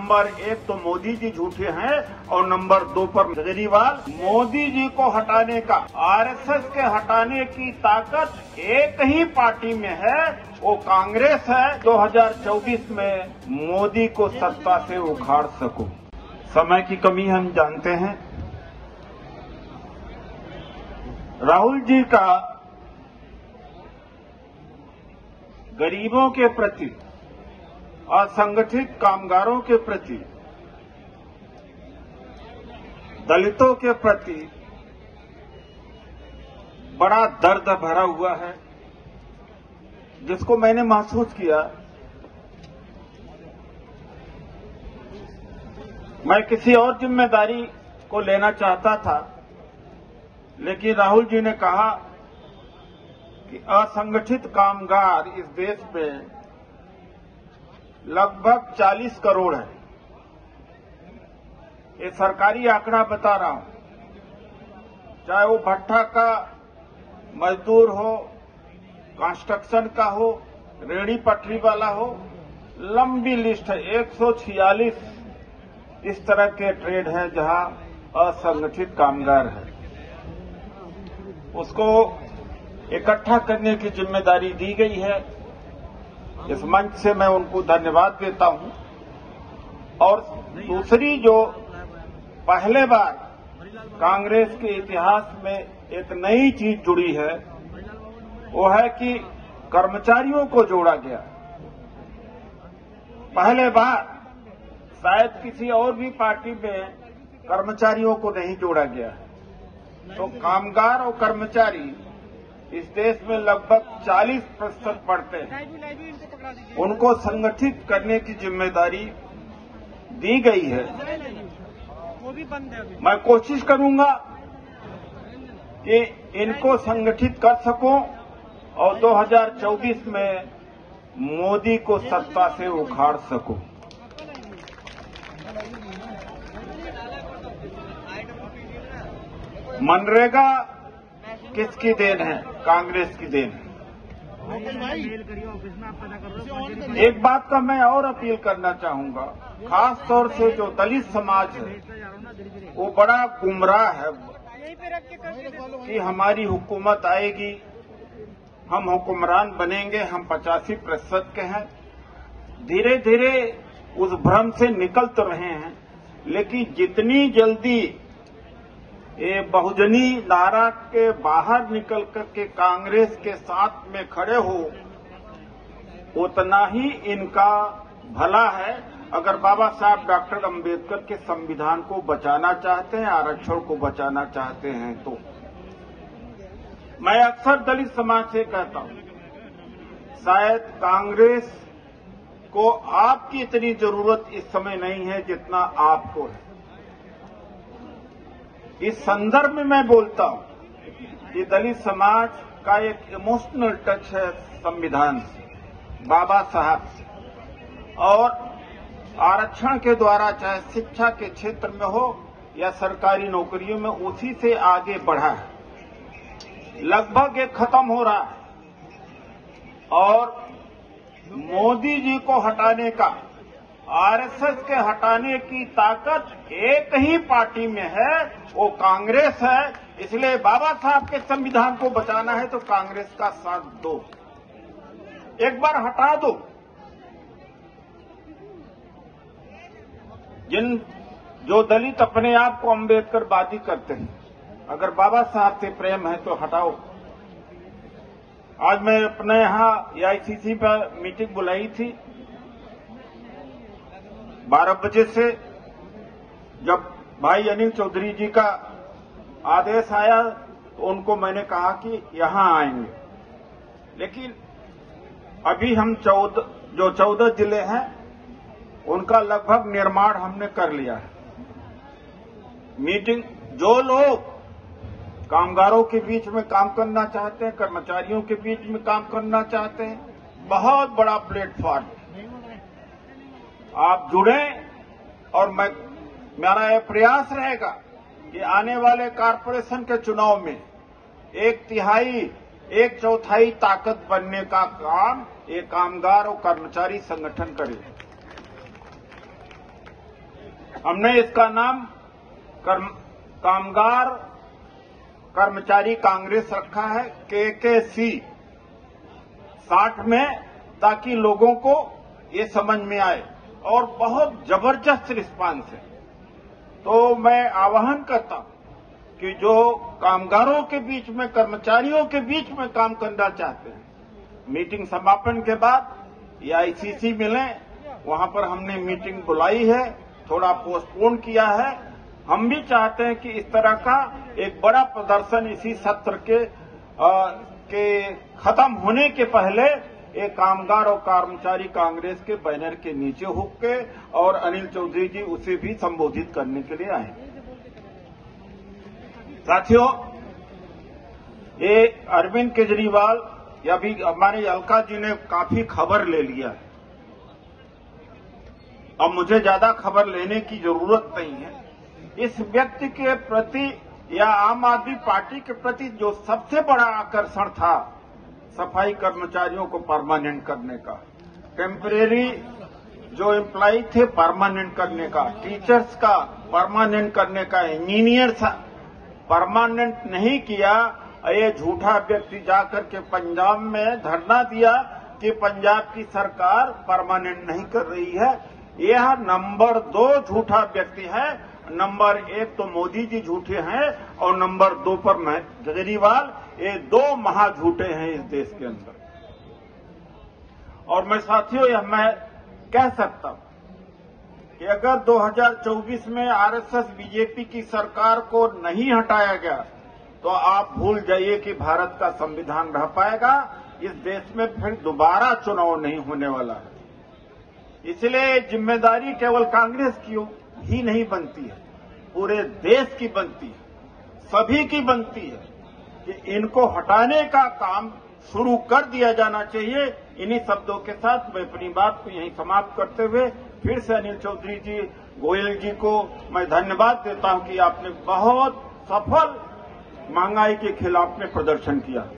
Number 1 तो मोदी जी झूठे हैं और नंबर 2 पर केजरीवाल। मोदी जी को हटाने का, आरएसएस के हटाने की ताकत एक ही पार्टी में है, वो कांग्रेस है। 2024 में मोदी को सत्ता से उखाड़ सको। समय की कमी हम जानते हैं। राहुल जी का गरीबों के प्रति, असंगठित कामगारों के प्रति, दलितों के प्रति बड़ा दर्द भरा हुआ है, जिसको मैंने महसूस किया। मैं किसी और जिम्मेदारी को लेना चाहता था, लेकिन राहुल जी ने कहा कि असंगठित कामगार इस देश में लगभग 40 करोड़ है। ये सरकारी आंकड़ा बता रहा हूं। चाहे वो भट्ठा का मजदूर हो, कंस्ट्रक्शन का हो, रेहड़ी पटरी वाला हो, लंबी लिस्ट है। 146 इस तरह के ट्रेड है जहां असंगठित कामगार है। उसको इकट्ठा करने की जिम्मेदारी दी गई है। इस मंच से मैं उनको धन्यवाद देता हूं। और दूसरी जो पहले बार कांग्रेस के इतिहास में एक नई चीज जुड़ी है, वो है कि कर्मचारियों को जोड़ा गया। पहले बार शायद किसी और भी पार्टी में कर्मचारियों को नहीं जोड़ा गया है। तो कामगार और कर्मचारी इस देश में लगभग 40% पढ़ते हैं। उनको संगठित करने की जिम्मेदारी दी गई है। मैं कोशिश करूंगा कि इनको संगठित कर सकूं और 2024 में मोदी को सत्ता से उखाड़ सकूं। मनरेगा किसकी देन है? कांग्रेस की देन है। एक बात का मैं और अपील करना चाहूंगा, खास तौर से जो दलित समाज है वो बड़ा गुमराह है कि हमारी हुकूमत आएगी, हम हुक्मरान बनेंगे, हम 85% के हैं। धीरे धीरे उस भ्रम से निकल तो रहे हैं, लेकिन जितनी जल्दी ये बहुजनी नारा के बाहर निकल करके कांग्रेस के साथ में खड़े हो, उतना ही इनका भला है। अगर बाबा साहब डॉक्टर अंबेडकर के संविधान को बचाना चाहते हैं, आरक्षण को बचाना चाहते हैं, तो मैं अक्सर दलित समाज से कहता हूं, शायद कांग्रेस को आपकी इतनी जरूरत इस समय नहीं है जितना आपको है। इस संदर्भ में मैं बोलता हूं कि दलित समाज का एक इमोशनल टच है संविधान से, बाबा साहब से, और आरक्षण के द्वारा चाहे शिक्षा के क्षेत्र में हो या सरकारी नौकरियों में, उसी से आगे बढ़ा है। लगभग ये खत्म हो रहा है। और मोदी जी को हटाने का, आरएसएस के हटाने की ताकत एक ही पार्टी में है, वो कांग्रेस है। इसलिए बाबा साहब के संविधान को बचाना है तो कांग्रेस का साथ दो, एक बार हटा दो। जो दलित अपने आप को अम्बेडकरवादी करते हैं, अगर बाबा साहब से प्रेम है तो हटाओ। आज मैं अपने यहां एआईसीसी पर मीटिंग बुलाई थी 12 बजे से। जब भाई अनिल चौधरी जी का आदेश आया तो उनको मैंने कहा कि यहां आएंगे, लेकिन अभी हम 14 जिले हैं उनका लगभग निर्माण हमने कर लिया है। मीटिंग, जो लोग कामगारों के बीच में काम करना चाहते हैं, कर्मचारियों के बीच में काम करना चाहते हैं, बहुत बड़ा प्लेटफॉर्म, आप जुड़ें। और मेरा यह प्रयास रहेगा कि आने वाले कारपोरेशन के चुनाव में 1/3, 1/4 ताकत बनने का काम ये कामगार और कर्मचारी संगठन करे। हमने इसका नाम कामगार कर्मचारी कांग्रेस रखा है, KKC 60 में, ताकि लोगों को ये समझ में आए और बहुत जबरदस्त रिस्पांस है। तो मैं आह्वान करता हूं कि जो कामगारों के बीच में, कर्मचारियों के बीच में काम करना चाहते हैं, मीटिंग समापन के बाद या ICC मिलें, वहां पर हमने मीटिंग बुलाई है, थोड़ा पोस्टपोन किया है। हम भी चाहते हैं कि इस तरह का एक बड़ा प्रदर्शन इसी सत्र के खत्म होने के पहले एक कामगार और कर्मचारी कांग्रेस के बैनर के नीचे हुक्के और अनिल चौधरी जी उसे भी संबोधित करने के लिए आए। साथियों, ये अरविंद केजरीवाल या भी हमारे अलका जी ने काफी खबर ले लिया है। अब मुझे ज्यादा खबर लेने की जरूरत नहीं है। इस व्यक्ति के प्रति या आम आदमी पार्टी के प्रति जो सबसे बड़ा आकर्षण था, सफाई कर्मचारियों को परमानेंट करने का, टेम्परेरी जो एम्प्लॉय थे परमानेंट करने का, टीचर्स का परमानेंट करने का, इंजीनियर्स परमानेंट नहीं किया। ये झूठा व्यक्ति जाकर के पंजाब में धरना दिया कि पंजाब की सरकार परमानेंट नहीं कर रही है। यह नंबर 2 झूठा व्यक्ति है। नंबर 1 तो मोदी जी झूठे हैं और नंबर 2 पर केजरीवाल। ये 2 महाझूठे हैं इस देश के अंदर। और मैं साथियों, यह मैं कह सकता हूं कि अगर 2024 में RSS बीजेपी की सरकार को नहीं हटाया गया तो आप भूल जाइए कि भारत का संविधान रह पाएगा। इस देश में फिर दोबारा चुनाव नहीं होने वाला है। इसलिए जिम्मेदारी केवल कांग्रेस की ही नहीं बनती है, पूरे देश की बनती है, सभी की बनती है कि इनको हटाने का काम शुरू कर दिया जाना चाहिए। इन्हीं शब्दों के साथ मैं अपनी बात को यहीं समाप्त करते हुए फिर से अनिल चौधरी जी, गोयल जी को मैं धन्यवाद देता हूं कि आपने बहुत सफल महंगाई के खिलाफ में प्रदर्शन किया।